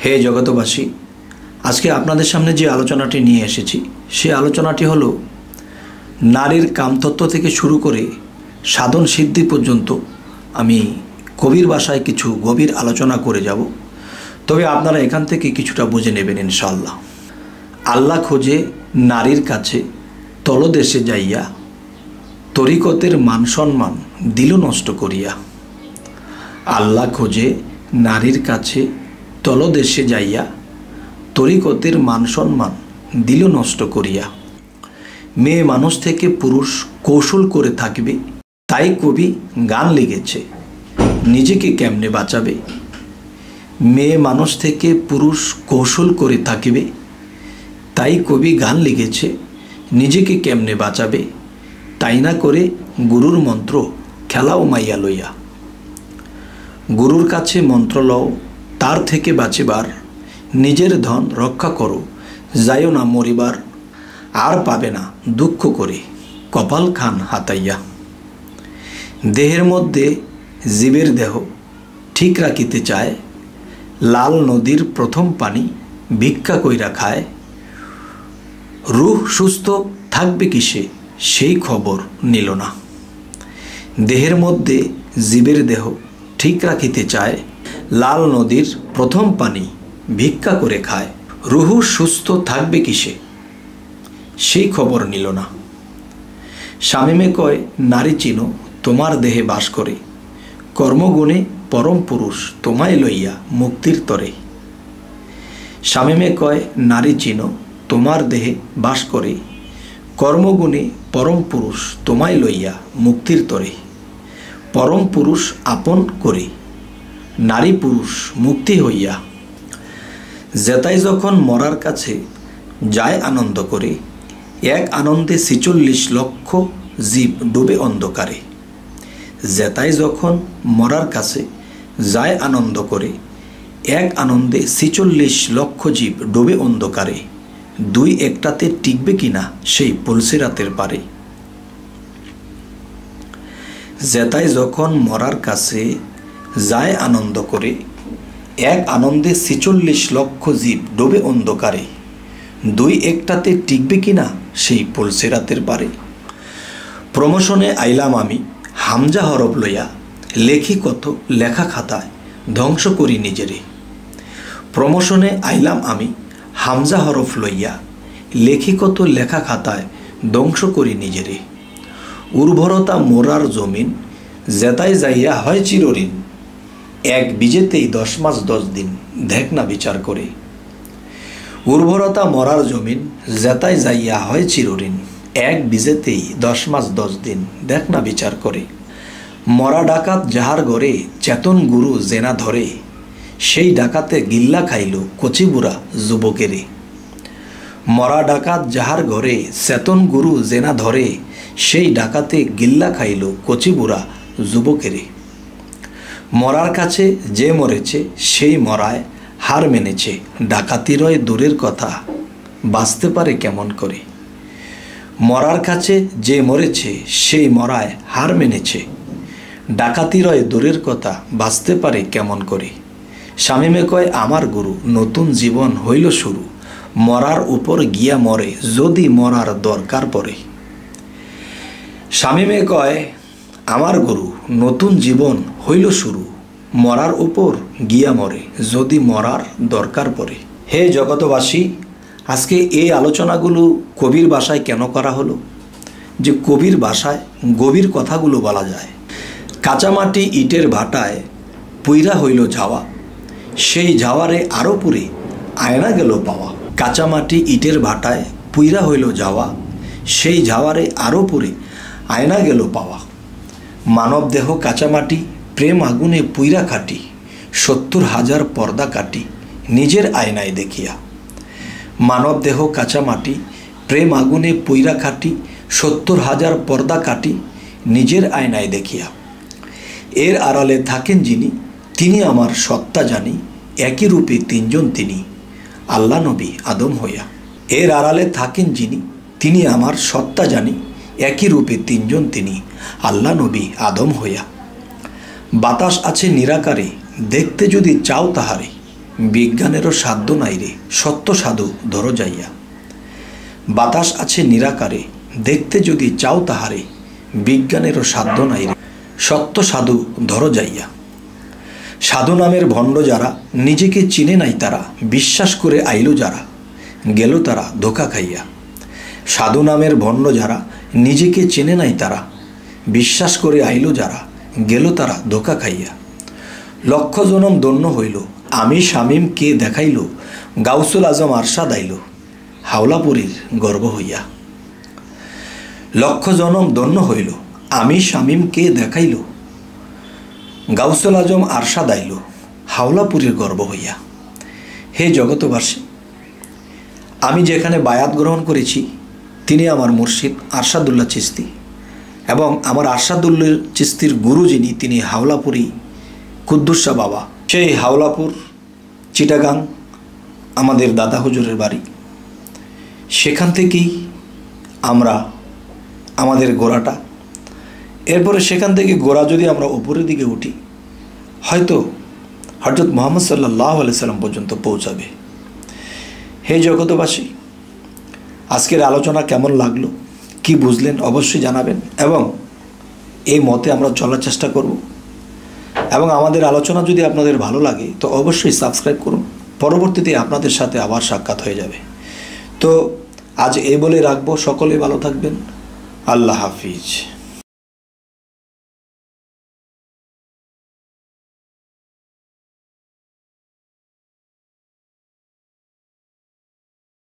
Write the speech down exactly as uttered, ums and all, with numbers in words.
হে জগতবাসী, আজকে আপনাদের সামনে যে আলোচনাটি নিয়ে এসেছি সেই আলোচনাটি হলো নারীর কামতত্ত্ব থেকে শুরু করে সাধন সিদ্ধি পর্যন্ত আমি কবির ভাষায় কিছু গভীর আলোচনা করে যাব। তবে আপনারা এখান থেকে কিছুটা বুঝে নেবেন ইনশাআল্লাহ। আল্লাহ খোঁজে নারীর কাছে তলদেশে যাইয়া, তরিকতের মান সম্মান দিল নষ্ট করিয়া। আল্লাহ খোঁজে নারীর কাছে তলদেশে যাইয়া, তরিকতের মান সম্মান দিল নষ্ট করিয়া। মেয়ে মানুষ থেকে পুরুষ কৌশল করে থাকবে, তাই কবি গান লিখেছে নিজেকে কেমনে বাঁচাবে। মেয়ে মানুষ থেকে পুরুষ কৌশল করে থাকবে, তাই কবি গান লিখেছে নিজেকে কেমনে বাঁচাবে। তাই না করে গুরুর মন্ত্র খেলাও মাইয়া লইয়া। গুরুর কাছে মন্ত্র লও, তার থেকে বাঁচিবার, নিজের ধন রক্ষা করো, যাইও না মরিবার। আর পাবে না দুঃখ করে কপাল খান হাতাইয়া। দেহের মধ্যে জীবের দেহ ঠিক রাখিতে চায়, লাল নদীর প্রথম পানি ভিক্ষা কইরা খায়। রূহ সুস্থ থাকবে কিসে, সেই খবর নিল না। দেহের মধ্যে জীবের দেহ ঠিক রাখিতে চায়, লাল নদীর প্রথম পানি ভিক্ষা করে খায়। রুহু সুস্থ থাকবে কিসে, সেই খবর নিল না। শামীমে কয় নারী চিনো তোমার দেহে বাস করে, কর্মগুণে পরম পুরুষ তোমায় লইয়া মুক্তির তরে। শামীমে কয় নারী চিনো তোমার দেহে বাস করে, কর্মগুণে পরম পুরুষ তোমায় লইয়া মুক্তির তরে। পরম পুরুষ আপন করে নারী পুরুষ মুক্তি হইয়া। জেতাই যখন মরার কাছে যায় আনন্দ করে, এক আনন্দে ছিচল্লিশ লক্ষ জীব ডুবে অন্ধকারে। জেতাই যখন মরার কাছে যায় আনন্দ করে, এক আনন্দে ছিচল্লিশ লক্ষ জীব ডুবে অন্ধকারে। দুই একটাতে টিকবে কিনা সেই পুলসিরাতের পারে। জেতাই যখন মরার কাছে যায় আনন্দ করে, এক আনন্দে ছিচল্লিশ লক্ষ জীব ডোবে অন্ধকারে। দুই একটাতে টিকবে কিনা সেই পুলসিরাতের পারে। প্রমোশনে আইলাম আমি হামজা হরফ লইয়া, লেখি কত লেখা খাতায় ধ্বংস করি নিজেরে। প্রমোশনে আইলাম আমি হামজা হরফ লইয়া, লেখি কত লেখা খাতায় ধ্বংস করি নিজেরে। উর্বরতা মোরার জমিন, জেতাই যাইয়া হয় চিরঋণ। এক বিজেতেই দশ মাস দশ দিন, দেখ না বিচার করে। উর্বরতা মরার জমিন, জেতাই যাইয়া হয় চিরঋণ। এক বিজেতেই দশ মাস দশ দিন, দেখ না বিচার করে। মরা ডাকাত যাহার ঘরে চেতন গুরু জেনা ধরে, সেই ডাকাতে গিল্লা খাইল কচিবুড়া যুবকেরে। মরা ডাকাত যাহার ঘরে চেতন গুরু জেনা ধরে, সেই ডাকাতে গিল্লা খাইল কচিবুড়া যুবকেরে। মরার কাছে যে মরেছে সেই মরায় হার মেনেছে, ডাকাতিরয় দূরের কথা বাঁচতে পারে কেমন করে। মরার কাছে যে মরেছে সেই মরায় হার মেনেছে, ডাকাতিরয় দূরের কথা বাঁচতে পারে কেমন করে। শামীমে কয় আমার গুরু নতুন জীবন হইল শুরু, মরার উপর গিয়া মরে যদি মরার দরকার পড়ে। শামীমে কয় আমার গুরু নতুন জীবন হইল শুরু, মরার উপর গিয়া মরে যদি মরার দরকার পড়ে। হে জগতবাসী, আজকে এই আলোচনাগুলো কবির ভাষায় কেন করা হলো, যে কবির ভাষায় গভীর কথাগুলো বলা যায়। কাঁচামাটি ইটের ভাটায় পুইরা হইল ঝাওয়া, সেই ঝাওয়ারে আরও পুরে আয়না গেল পাওয়া। কাঁচামাটি ইটের ভাটায় পুইরা হইল ঝাওয়া, সেই ঝাওয়ারে আরও পুরে আয়না গেল পাওয়া। মানব দেহ কাঁচামাটি, প্রেম আগুনে পুইরা খাটি, সত্তর হাজার পর্দা কাটি নিজের আয়নায় দেখিয়া। মানব দেহ কাঁচামাটি, প্রেম আগুনে পুইরা খাটি, সত্তর হাজার পর্দা কাটি নিজের আয়নায় দেখিয়া। এর আড়ালে থাকেন যিনি, তিনি আমার সত্তা জানি, একই রূপে তিনজন তিনি, আল্লাহ নবী আদম হইয়া। এর আড়ালে থাকেন যিনি, তিনি আমার সত্তা জানি, একই রূপে তিনজন তিনি, আল্লাহ নবী আদম হইয়া। বাতাস আছে নিরাকারে, দেখতে যদি চাও তাহারে, বিজ্ঞানেরও সাধ্য নাই রে, সত্য সাধু ধরো যাইয়া। বাতাস আছে নিরাকারে, দেখতে যদি চাও তাহারে, বিজ্ঞানেরও সাধ্য নাই রে, সত্য সাধু ধরো যাইয়া। সাধু নামের ভণ্ড যারা, নিজেকে চিনে নাই তারা, বিশ্বাস করে আইল যারা, গেল তারা ধোকা খাইয়া। সাধু নামের ভণ্ড যারা, নিজেকে চেনে নাই তারা, বিশ্বাস করে আইল যারা, গেল তারা ধোকা খাইয়া। লক্ষ জনম দন্য হইল, আমি শামীম কে দেখাইল, গাউসুল আজম আরশাদ আইল, হাওলাপুরীর গর্ব হইয়া। লক্ষ জনম দন্য হইল, আমি শামীম কে দেখাইল, গাউসুল আজম আরশাদ আইল, হাওলাপুরীর গর্ব হইয়া। হে জগতবাসী, আমি যেখানে বায়াত গ্রহণ করেছি তিনি আমার মুর্শিদ আরশাদুল্লাহ চিস্তি, এবং আমার আরশাদুল্লাহ চিস্তির গুরু যিনি তিনি হাওলাপুরী কুদ্দুস শাহ বাবা। সেই হাওলাপুর চিটাগাং আমাদের দাদা হুজুরের বাড়ি। সেখান থেকেই আমরা আমাদের গোড়াটা, এরপরে সেখান থেকে গোড়া যদি আমরা উপরের দিকে উঠি হয়তো হযরত মুহাম্মদ সাল্লাল্লাহু আলাইহি সাল্লাম পর্যন্ত পৌঁছাবে। হে জগতবাসী, আজকের আলোচনা কেমন লাগলো, কি বুঝলেন অবশ্যই জানাবেন, এবং এই মতে আমরা চলার চেষ্টা করব। এবং আমাদের আলোচনা যদি আপনাদের ভালো লাগে তো অবশ্যই সাবস্ক্রাইব করুন, পরবর্তীতে আপনাদের সাথে আবার সাক্ষাৎ হয়ে যাবে। তো আজ এই বলে রাখবো, সকলে ভালো থাকবেন। আল্লাহ হাফিজ।